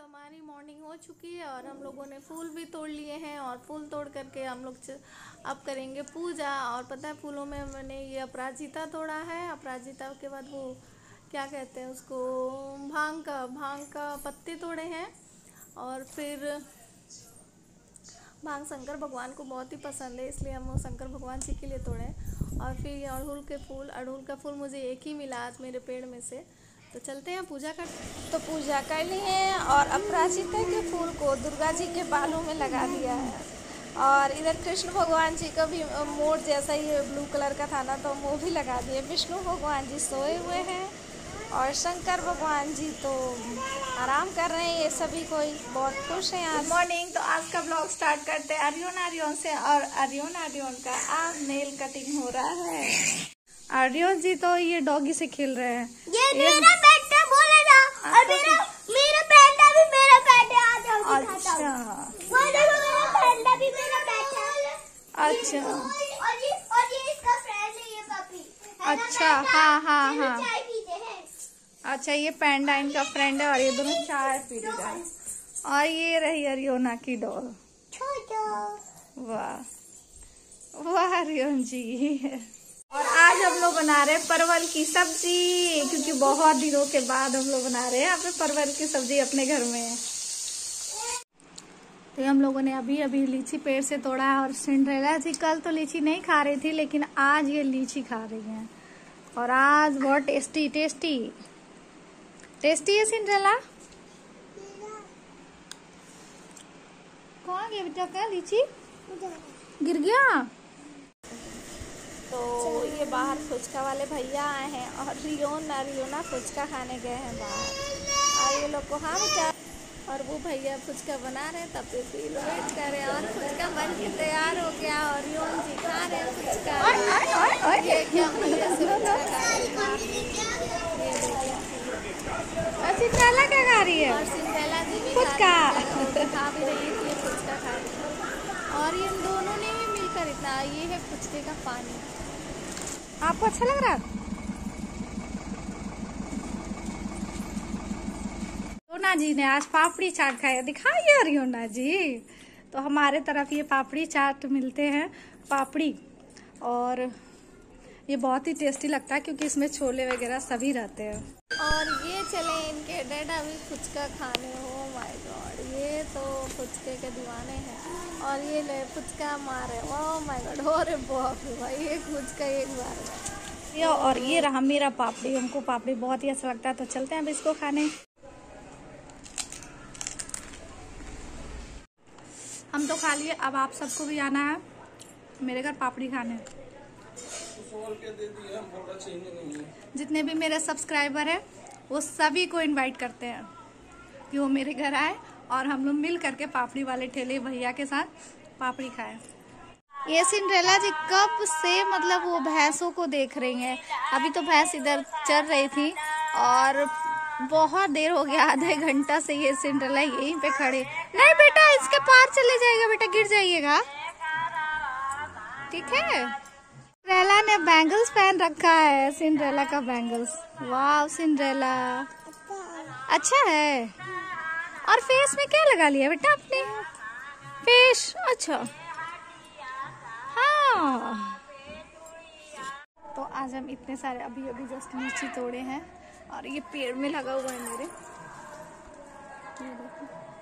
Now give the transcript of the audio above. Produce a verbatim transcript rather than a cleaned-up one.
हमारी मॉर्निंग हो चुकी है और हम लोगों ने फूल भी तोड़ लिए हैं और फूल तोड़ करके हम लोग अब करेंगे पूजा। और पता है फूलों में मैंने ये अपराजिता तोड़ा है। अपराजिता के बाद वो क्या कहते हैं उसको, भांग का भांग का पत्ते तोड़े हैं। और फिर भांग शंकर भगवान को बहुत ही पसंद है, इसलिए हम वो शंकर भगवान जी के लिए तोड़े। और फिर ये अड़हुल के फूल, अड़हुल का फूल मुझे एक ही मिला आज मेरे पेड़ में से। तो चलते हैं पूजा कर। तो पूजा कर ली है और अपराजिता के फूल को दुर्गा जी के बालों में लगा दिया है। और इधर कृष्ण भगवान जी का भी मोर जैसा ही ब्लू कलर का था ना, तो वो भी लगा दिए। विष्णु भगवान जी सोए हुए हैं और शंकर भगवान जी तो आराम कर रहे हैं। ये सभी कोई बहुत खुश हैं आज। मॉर्निंग तो आज का ब्लॉग स्टार्ट करते हैं आर्यन आर्यन से। और आर्यन आर्यन का आज नेल कटिंग हो रहा है। आर्यन जी तो ये डॉगी से खेल रहे हैं। ये, ये मेरा पेट है, बोले ना। और मेरा मेरा पेट भी मेरा पेट है। आ जाओ दिखाता हूं। वो देखो मेरा पेट भी मेरा पेट है। अच्छा। और ये और ये इसका फ्रेंड है, ये पपी। अच्छा हाँ हाँ हाँ। चाय पीते हैं। अच्छा ये पैंडा इनका फ्रेंड है और ये दोनों चाय पी रहे हैं। और ये रही अरियोना की डॉल। वाह वाह अरियोन जी। और आज हम लोग बना रहे हैं परवल की सब्जी, क्योंकि बहुत दिनों के बाद हम लोग बना रहे हैं अपने परवल की सब्जी अपने घर में। तो हम लोगों ने अभी अभी लीची पेड़ से तोड़ा है। और सिंड्रेला जी कल तो लीची नहीं खा रही थी, लेकिन आज ये लीची खा रही हैं। और आज बहुत टेस्टी टेस्टी टेस्टी है सिंड्रेला। कहाँ गया बेटा, क्या लीची गिर गया? तो ये बाहर फुचका वाले भैया आए हैं और रियोन रियोना फुचका खाने गए हैं बाहर। और ये लोग को हाँ बेटा, और वो भैया फुचका बना रहे हैं, तब से फिर वेट कर रहे हैं। और फुचका बन के तैयार हो गया और रियोन जी खा रहे हैं फुचका। ये क्या भैया से फुचका खा रहे हैं, ये देखिए। और सिंड्रेला क्या खा रही है? और सिंड्रेला जी भी फुचका खा भी रही है, फुचका खा रही है। और ये दोनों ने ही मिलकर इतना, ये है फुचके का पानी। आपको अच्छा लग रहा है? अरियोना जी ने आज पापड़ी चाट खाया, दिखाइए अरियोना जी। तो हमारे तरफ ये पापड़ी चाट मिलते हैं, पापड़ी। और ये बहुत ही टेस्टी लगता है क्योंकि इसमें छोले वगैरह सभी रहते हैं। और ये चले इनके डैडा भी फुचका खाने। हो माय गॉड, ये तो फुचके के दीवाने हैं। और ये ले फुचका मारे, ओह माय गॉड। हो रे बाप रे भाई, एक फुचका एक बार। ये और ये रहा मेरा पापड़ी। हमको पापड़ी बहुत ही अच्छा लगता है, तो चलते हैं अब इसको खाने। हम तो खा लिए, अब आप सबको भी आना है मेरे घर पापड़ी खाने। जितने भी मेरे सब्सक्राइबर हैं वो सभी को इनवाइट करते हैं कि वो मेरे घर आए और हम लोग मिल करके पापड़ी वाले ठेले भैया के साथ पापड़ी खाएं। ये सिंड्रेला जी कब से मतलब वो भैंसों को देख रही हैं। अभी तो भैंस इधर चल रही थी और बहुत देर हो गया, आधे घंटा से ये सिंड्रेला यहीं पे खड़े। नहीं बेटा, इसके पार चले जाएगा बेटा, गिर जाइएगा, ठीक है। सिंड्रेला ने बैंगल्स पहन रखा है, सिंड्रेला का बैंगल्स। वाह सिंड्रेला अच्छा है। और फेस में क्या लगा लिया बेटा आपने? फेस अच्छा हाँ। तो आज हम इतने सारे अभी अभी जस्ट लीची तोड़े हैं और ये पेड़ में लगा हुआ है मेरे, ये देखो।